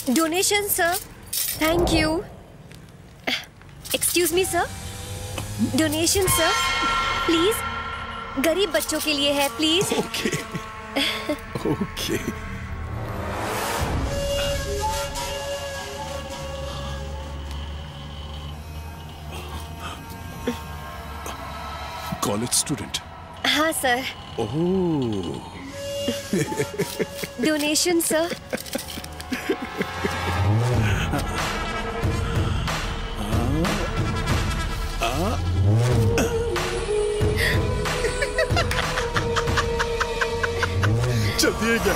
Donation sir. Thank you. Excuse me sir. Donation sir, please. गरीब बच्चों के लिए है, please. Okay okay. College student? हाँ सर। ओह। Donation sir. चलिए क्या?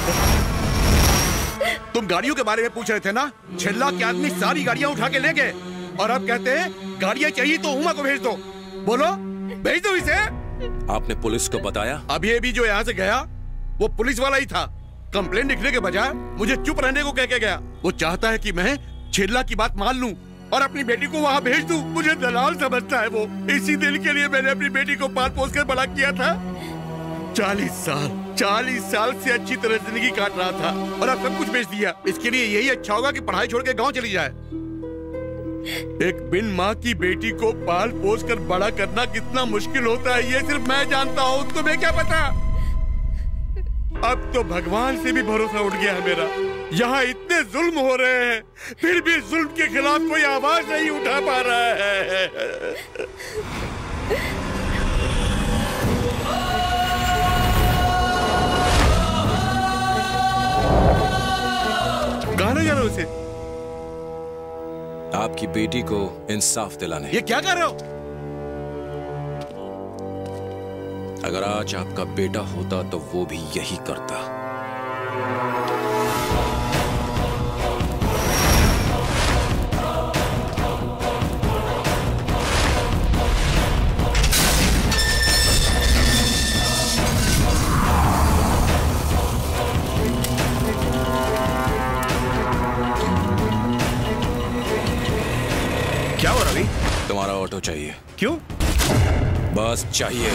तुम गाड़ियों के बारे में पूछ रहे थे ना? छिल्ला के आदमी सारी गाड़ियां उठा के ले गए और अब कहते हैं गाड़ियां चाहिए तो उमा को भेज दो। बोलो, भेज दो इसे। आपने पुलिस को बताया? अब ये भी जो यहाँ से गया वो पुलिस वाला ही था। कंप्लेंट लिखने के बजाय मुझे चुप रहने को कह के गया। वो चाहता है कि मैं छिल्ला की बात मान लूं और अपनी बेटी को वहाँ भेज दूं। मुझे दलाल समझता है वो। इसी दिल के लिए मैंने अपनी बेटी को पाल पोस कर बड़ा किया था। 40 साल से अच्छी तरह जिंदगी काट रहा था और अब सब कुछ बेच दिया। इसके लिए यही अच्छा होगा कि पढ़ाई छोड़ के गाँव चली जाए। एक बिन माँ की बेटी को पाल पोस कर बड़ा करना कितना मुश्किल होता है ये सिर्फ मैं जानता हूँ, तुम्हें क्या पता। अब तो भगवान से भी भरोसा उठ गया है मेरा। यहाँ इतने जुल्म हो रहे हैं फिर भी जुल्म के खिलाफ कोई आवाज नहीं उठा पा रहा है। कहाँ ले जा रहे हो उसे? आपकी बेटी को इंसाफ दिलाने। ये क्या कर रहे हो? अगर आज आपका बेटा होता तो वो भी यही करता। क्या हो रवि? तुम्हारा ऑटो चाहिए। क्यों? बस चाहिए।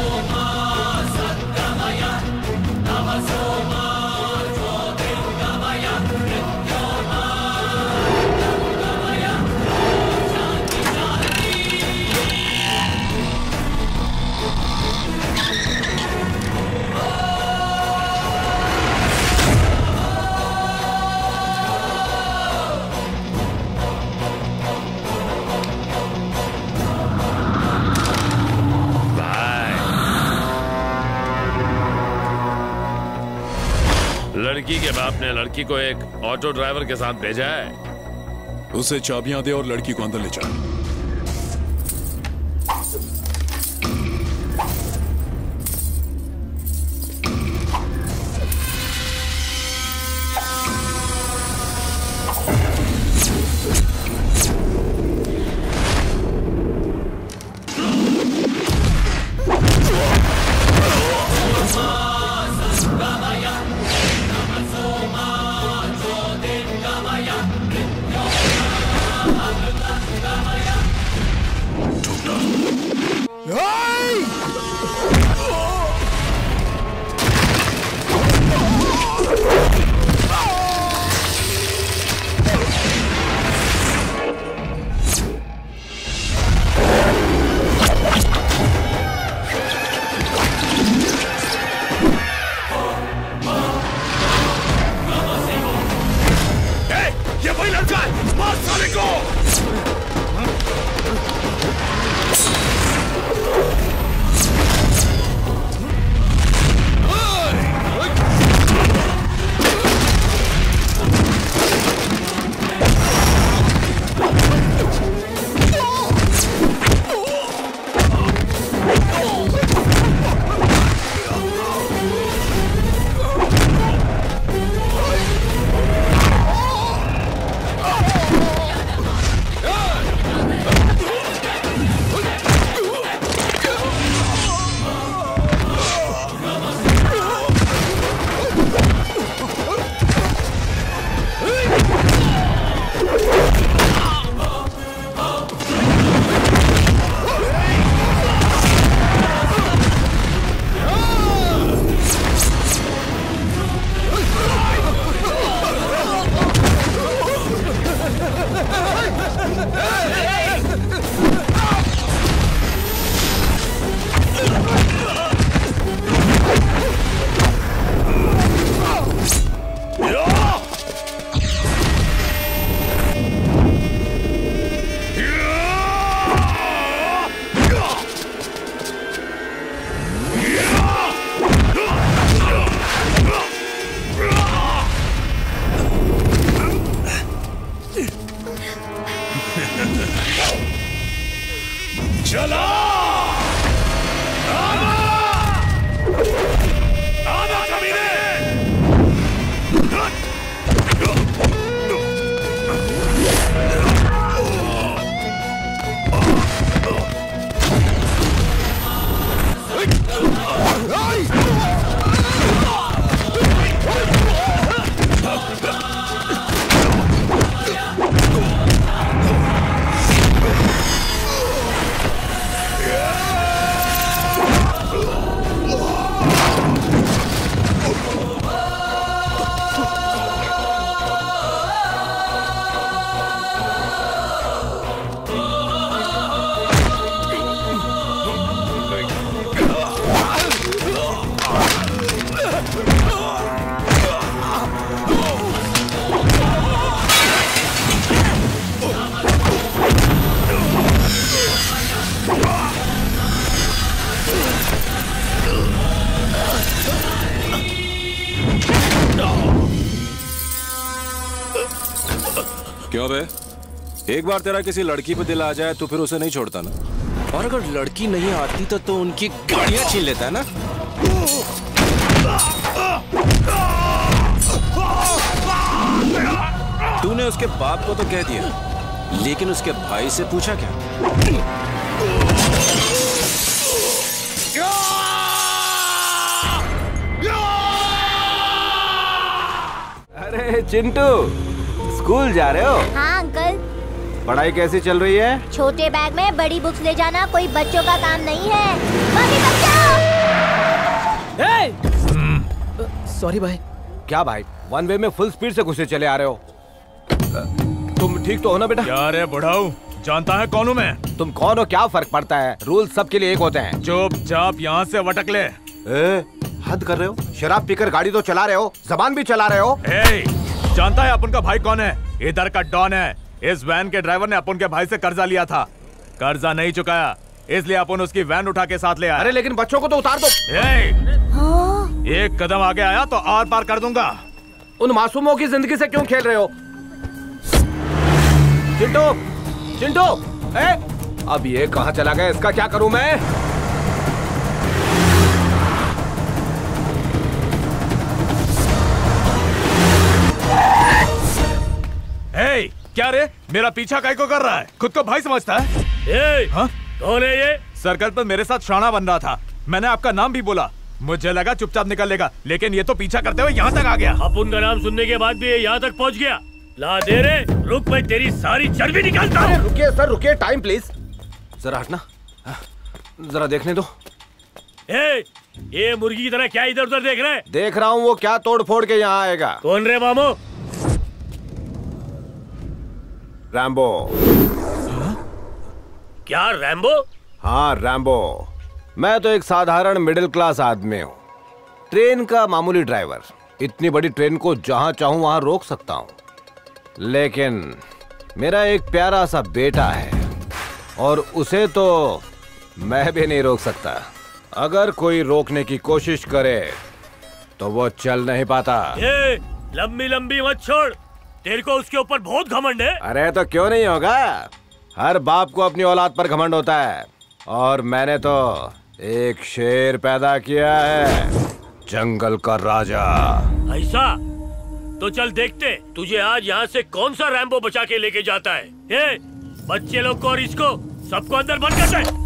लड़की के बाप ने लड़की को एक ऑटो ड्राइवर के साथ भेजा है। उसे चाबियां दे और लड़की को अंदर ले जा। क्यों बे? एक बार तेरा किसी लड़की पे दिल आ जाए तो फिर उसे नहीं छोड़ता ना? और अगर लड़की नहीं आती तो उनकी गाड़ियां छीन लेता है ना? तूने उसके बाप को तो कह दिया, लेकिन उसके भाई से पूछा क्या? अरे चिंटू, स्कूल जा रहे हो? हाँ अंकल। पढ़ाई कैसी चल रही है? छोटे बैग में बड़ी बुक्स ले जाना कोई बच्चों का काम नहीं है। मम्मी बचाओ! सॉरी भाई। क्या भाई, वन वे में फुल स्पीड से घुसे चले आ रहे हो? तुम ठीक तो हो ना बेटा? क्या रे बुढ़ाऊ, जानता है कौन हूँ मैं? तुम कौन हो क्या फर्क पड़ता है, रूल सबके लिए एक होते हैं। चुपचाप यहाँ से वटक ले। हद कर रहे हो, शराब पीकर गाड़ी तो चला रहे हो, जबान भी चला रहे हो। जानता है अपन का भाई कौन है? इधर का डॉन है। इस वैन के ड्राइवर ने अपन के भाई से कर्जा लिया था, कर्जा नहीं चुकाया, इसलिए अपन उसकी वैन उठा के साथ ले आया। अरे लेकिन बच्चों को तो उतार दो। एक कदम आगे आया तो आर पार कर दूंगा। उन मासूमों की जिंदगी से क्यों खेल रहे हो? चिंटू, चिंटू, अब ये कहाँ चला गया? इसका क्या करूं मैं? क्या रे, मेरा पीछा काहे को कर रहा है? खुद को भाई समझता है? कौन है ये? सर्कल पर मेरे साथ शाना बन रहा था, मैंने आपका नाम भी बोला, मुझे लगा चुपचाप निकल लेगा, लेकिन ये तो पीछा करते हुए यहाँ तक आ गया। अपन का नाम सुनने के बाद भी ये यहाँ तक पहुँच गया। ला दे रे, रुक, मैं तेरी सारी चर्बी निकालता हूँ। रुकिए सर, रुकिए, टाइम प्लीज। जरा हटना, जरा देखने दो। ये मुर्गी की तरह क्या इधर उधर देख रहे? देख रहा हूँ वो क्या तोड़ फोड़ के यहाँ आएगा। कौन रे मामो? रैम्बो। क्या रैम्बो? हाँ रैम्बो। मैं तो एक साधारण मिडिल क्लास आदमी हूँ, ट्रेन का मामूली ड्राइवर। इतनी बड़ी ट्रेन को जहाँ चाहूँ वहाँ रोक सकता हूँ, लेकिन मेरा एक प्यारा सा बेटा है और उसे तो मैं भी नहीं रोक सकता। अगर कोई रोकने की कोशिश करे तो वो चल नहीं पाता। लंबी लंबी मत छोड़, तेरे को उसके ऊपर बहुत घमंड है। अरे तो क्यों नहीं होगा, हर बाप को अपनी औलाद पर घमंड होता है, और मैंने तो एक शेर पैदा किया है, जंगल का राजा। ऐसा? तो चल देखते तुझे आज यहाँ से कौन सा रैम्बो बचा के लेके जाता है। बच्चे लोग को और इसको सबको अंदर बंद कर दे।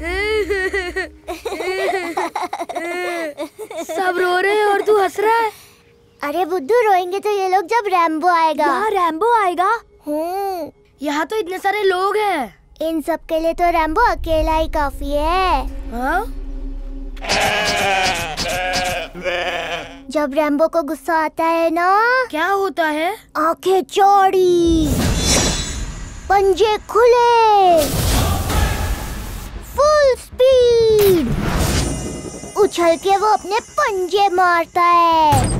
सब रो रहे हैं और तू हंस रहा है। अरे बुद्धू, रोएंगे तो ये लोग जब रैम्बो आएगा। यहाँ रैम्बो आएगा? यहाँ तो इतने सारे लोग हैं। इन सब के लिए तो रैम्बो अकेला ही काफी है। हाँ? जब रैम्बो को गुस्सा आता है ना, क्या होता है? आंखें चौड़ी, पंजे खुले, फुल स्पीड, उछल के वो अपने पंजे मारता है।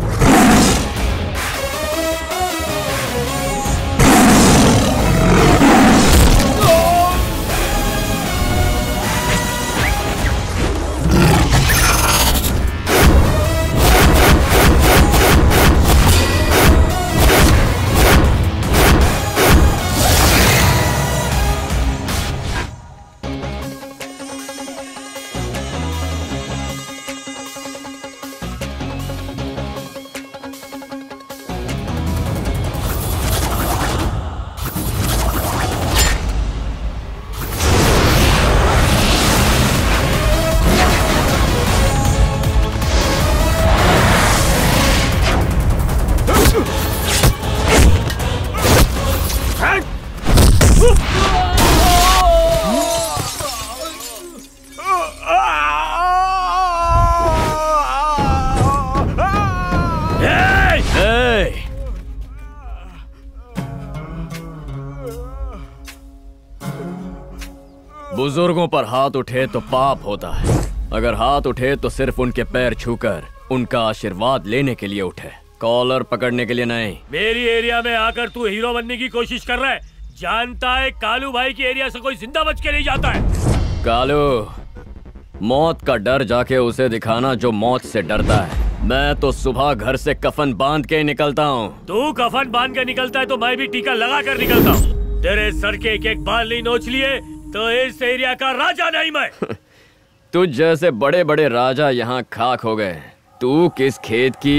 बुजुर्गों पर हाथ उठे तो पाप होता है, अगर हाथ उठे तो सिर्फ उनके पैर छूकर उनका आशीर्वाद लेने के लिए उठे, कॉलर पकड़ने के लिए नहीं। मेरी एरिया में आकर तू हीरो बनने की कोशिश कर रहा है। जानता है कालू भाई की एरिया से कोई जिंदा बच के नहीं जाता है। कालू, मौत का डर जाके उसे दिखाना जो मौत से डरता है। मैं तो सुबह घर से कफन बांध के निकलता हूँ। तू कफन बांध के निकलता है तो मैं भी टीका लगा कर निकलता हूँ। तेरे सर के एक एक बाल नहीं नोच लिए तो इस एरिया का राजा नहीं मैं। तुझ जैसे बड़े बड़े राजा यहाँ खाक हो गए। तू किस खेत की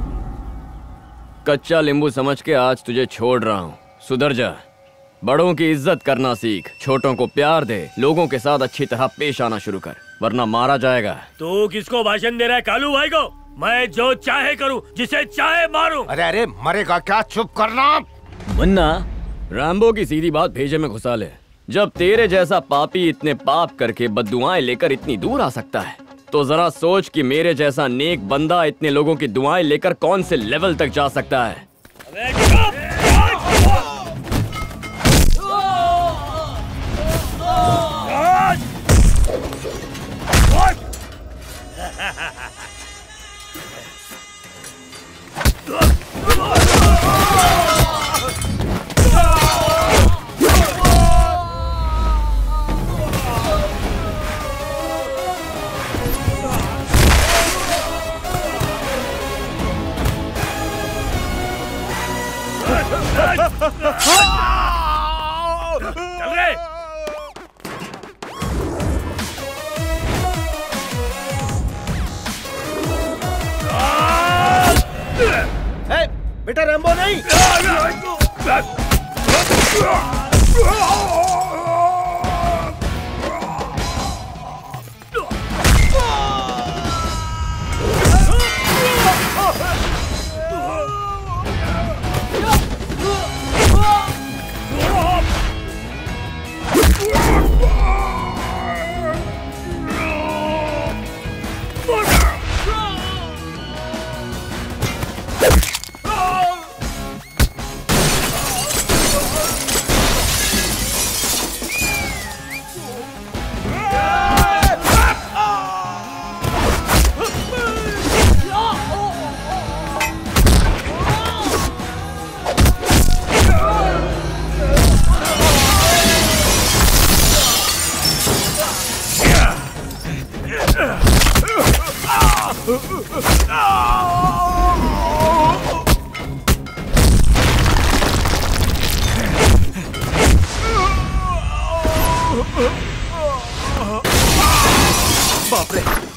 कच्चा नींबू समझ के आज तुझे छोड़ रहा हूँ। सुधर जा, बड़ों की इज्जत करना सीख, छोटों को प्यार दे, लोगों के साथ अच्छी तरह पेश आना शुरू कर, वरना मारा जाएगा। तू किसको भाषण दे रहा है कालू भाई को? मैं जो चाहे करूं, जिसे चाहे मारूं। अरे अरे मरेगा क्या, चुप करना। मुन्ना, रैम्बो की सीधी बात भेजे में घुसा ले। जब तेरे जैसा पापी इतने पाप करके बद्दुआएं लेकर इतनी दूर आ सकता है, तो जरा सोच कि मेरे जैसा नेक बंदा इतने लोगों की दुआएं लेकर कौन से लेवल तक जा सकता है। चल रे। बेटा रैम्बो नहीं। बाप रे।